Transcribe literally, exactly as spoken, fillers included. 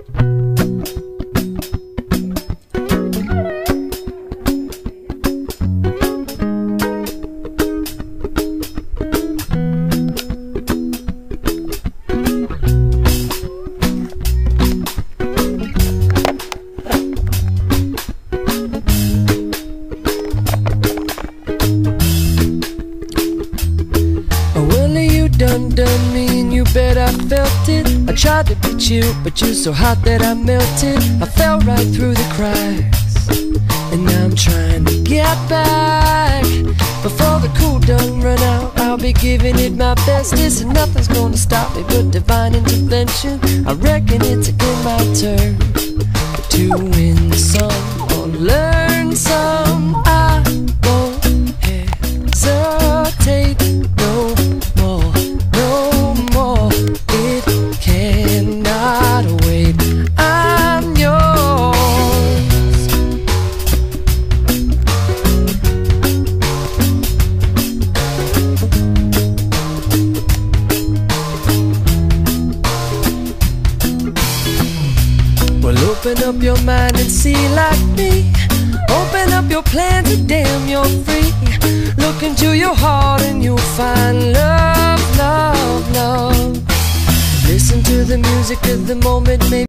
Done, done me and you bet I felt it. I tried to beat you, but you're so hot that I melted. I fell right through the cracks, and now I'm trying to get back. Before the cool done run out, I'll be giving it my best. Listen, nothing's gonna stop me but divine intervention. I reckon it's again my turn to win some or learn some. I won't hesitate no more. Open up your mind and see like me. Open up your plans and damn, you're free. Look into your heart and you'll find love, love, love. Listen to the music of the moment, maybe